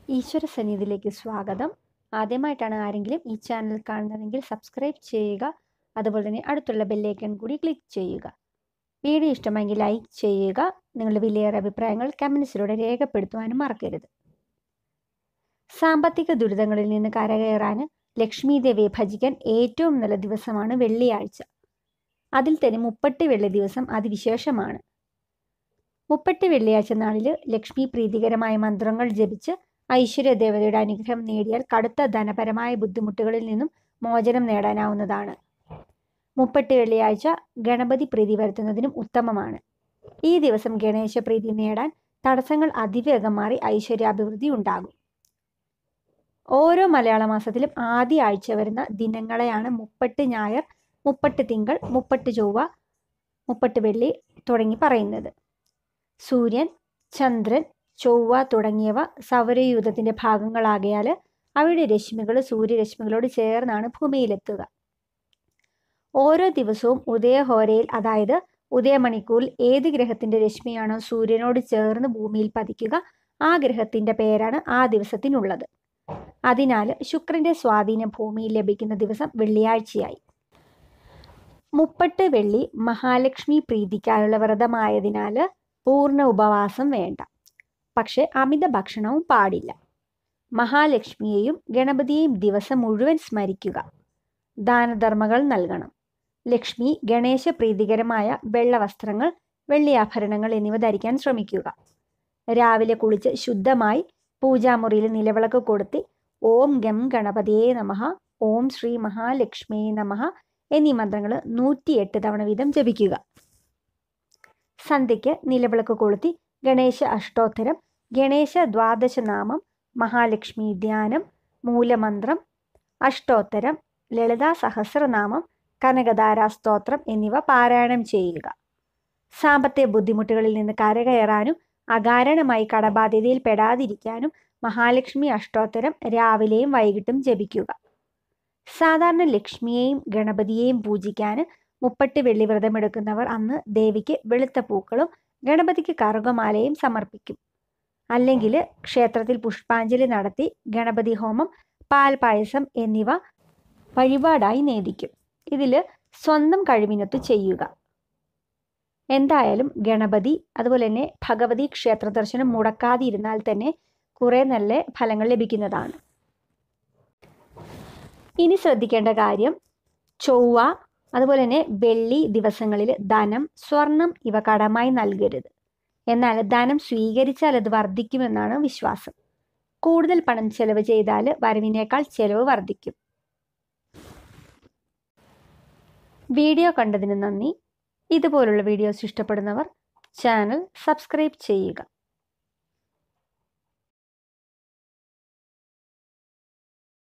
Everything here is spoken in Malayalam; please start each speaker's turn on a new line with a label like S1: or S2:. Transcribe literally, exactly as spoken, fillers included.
S1: ഈശ്വര സന്നിധിയിലേക്ക് സ്വാഗതം. ആദ്യമായിട്ടാണ് ആരെങ്കിലും ഈ ചാനൽ കാണുന്നതെങ്കിൽ സബ്സ്ക്രൈബ് ചെയ്യുക. അതുപോലെ തന്നെ അടുത്തുള്ള ബെല്ലൈക്കൺ കൂടി ക്ലിക്ക് ചെയ്യുക. വീഡിയോ ഇഷ്ടമെങ്കിൽ ലൈക്ക് ചെയ്യുക. നിങ്ങളുടെ വിലയേറെ അഭിപ്രായങ്ങൾ കമൻസിലൂടെ രേഖപ്പെടുത്തുവാനും മറക്കരുത്. സാമ്പത്തിക ദുരിതങ്ങളിൽ നിന്ന് കരകയറാൻ ലക്ഷ്മി ദേവിയെ ഭജിക്കാൻ ഏറ്റവും നല്ല ദിവസമാണ് വെള്ളിയാഴ്ച. അതിൽ തന്നെ മുപ്പട്ട് വെള്ളി ദിവസം അതിവിശേഷമാണ്. മുപ്പട്ട് വെള്ളിയാഴ്ച നാളിൽ ലക്ഷ്മി പ്രീതികരമായ മന്ത്രങ്ങൾ ജപിച്ച് ഐശ്വര്യദേവതയുടെ അനുഗ്രഹം നേടിയാൽ കടുത്ത ധനപരമായ ബുദ്ധിമുട്ടുകളിൽ നിന്നും മോചനം നേടാനാവുന്നതാണ്. മുപ്പട്ട് വെള്ളിയാഴ്ച ഗണപതി പ്രീതി വരുത്തുന്നതിനും ഉത്തമമാണ്. ഈ ദിവസം ഗണേശ പ്രീതി നേടാൻ തടസ്സങ്ങൾ അതിവേഗം മാറി ഐശ്വര്യാഭിവൃദ്ധി ഉണ്ടാകും. ഓരോ മലയാള മാസത്തിലും ആദ്യ ആഴ്ച വരുന്ന ദിനങ്ങളെയാണ് മുപ്പട്ട് ഞായർ, മുപ്പട്ട് തിങ്കൾ, മുപ്പട്ട് ചൊവ്വ, മുപ്പട്ട് വെള്ളി തുടങ്ങി പറയുന്നത്. സൂര്യൻ, ചന്ദ്രൻ, ചൊവ്വ തുടങ്ങിയവ സൗരയൂഥത്തിന്റെ ഭാഗങ്ങളാകയാൽ അവയുടെ രശ്മികൾ സൂര്യരശ്മികളോട് ചേർന്നാണ് ഭൂമിയിലെത്തുക. ഓരോ ദിവസവും ഉദയഹോരയിൽ, അതായത് ഉദയമണിക്കൂറിൽ ഏത് ഗ്രഹത്തിന്റെ രശ്മിയാണോ സൂര്യനോട് ചേർന്ന് ഭൂമിയിൽ പതിക്കുക, ആ ഗ്രഹത്തിന്റെ പേരാണ് ആ ദിവസത്തിനുള്ളത്. അതിനാൽ ശുക്രന്റെ സ്വാധീനം ഭൂമിയിൽ ലഭിക്കുന്ന ദിവസം വെള്ളിയാഴ്ചയായി. മുപ്പട്ട് വെള്ളി മഹാലക്ഷ്മി പ്രീതിക്കായുള്ള വ്രതമായതിനാൽ പൂർണ്ണ ഉപവാസം വേണ്ട. പക്ഷെ അമിത ഭക്ഷണവും പാടില്ല. മഹാലക്ഷ്മിയെയും ഗണപതിയെയും ദിവസം മുഴുവൻ സ്മരിക്കുക. ദാനധർമ്മങ്ങൾ നൽകണം. ലക്ഷ്മി ഗണേശ പ്രീതികരമായ വെള്ള വസ്ത്രങ്ങൾ, വെള്ളിയാഭരണങ്ങൾ എന്നിവ ധരിക്കാൻ ശ്രമിക്കുക. രാവിലെ കുളിച്ച് ശുദ്ധമായി പൂജാമുറിയിൽ നിലവിളക്ക് കൊളുത്തി ഓം ഗം ഗണപതിയേ നമഃ, ഓം ശ്രീ മഹാലക്ഷ്മിയേ നമഃ എന്നീ മന്ത്രങ്ങൾ നൂറ്റിയെട്ട് തവണ വീതം ജപിക്കുക. സന്ധ്യയ്ക്ക് നിലവിളക്ക് കൊളുത്തി ഗണേശ അഷ്ടോത്തരം, ഗണേശ ദ്വാദശനാമം, മഹാലക്ഷ്മി ധ്യാനം, മൂലമന്ത്രം, അഷ്ടോത്തരം, ലളിതാ സഹസ്രനാമം, കനകധാരാ സ്തോത്രം എന്നിവ പാരായണം ചെയ്യുക. സാമ്പത്തിക ബുദ്ധിമുട്ടുകളിൽ നിന്ന് കരകയറാനും അകാരണമായി കടബാധ്യതയിൽ പെടാതിരിക്കാനും മഹാലക്ഷ്മി അഷ്ടോത്തരം രാവിലെയും വൈകിട്ടും ജപിക്കുക. സാധാരണ ലക്ഷ്മിയെയും ഗണപതിയെയും പൂജിക്കാൻ മുപ്പട്ട് വെള്ളി വ്രതമെടുക്കുന്നവർ അന്ന് ദേവിക്ക് വെളുത്ത പൂക്കളും ഗണപതിക്ക് കറുകമാലയും സമർപ്പിക്കും. അല്ലെങ്കിൽ ക്ഷേത്രത്തിൽ പുഷ്പാഞ്ജലി നടത്തി ഗണപതി ഹോമം, പാൽ പായസം എന്നിവ വഴിപാടായി നേദിക്കും. ഇതിൽ സ്വന്തം കഴിവിനൊത്ത് ചെയ്യുക. എന്തായാലും ഗണപതി അതുപോലെ തന്നെ ഭഗവതി ക്ഷേത്ര ദർശനം മുടക്കാതിരുന്നാൽ തന്നെ കുറെ നല്ല ഫലങ്ങൾ ലഭിക്കുന്നതാണ്. ഇനി ശ്രദ്ധിക്കേണ്ട കാര്യം, ചൊവ്വ അതുപോലെ തന്നെ വെള്ളി ദിവസങ്ങളിൽ ധനം, സ്വർണം ഇവ കടമായി നൽകരുത്. എന്നാൽ ധനം സ്വീകരിച്ചാൽ അത് വർദ്ധിക്കുമെന്നാണ് വിശ്വാസം. കൂടുതൽ പണം ചെലവ് ചെയ്താൽ വരവിനേക്കാൾ ചെലവ് വർദ്ധിക്കും. വീഡിയോ കണ്ടതിന് നന്ദി. ഇതുപോലുള്ള വീഡിയോസ് ഇഷ്ടപ്പെടുന്നവർ ചാനൽ സബ്സ്ക്രൈബ് ചെയ്യുക.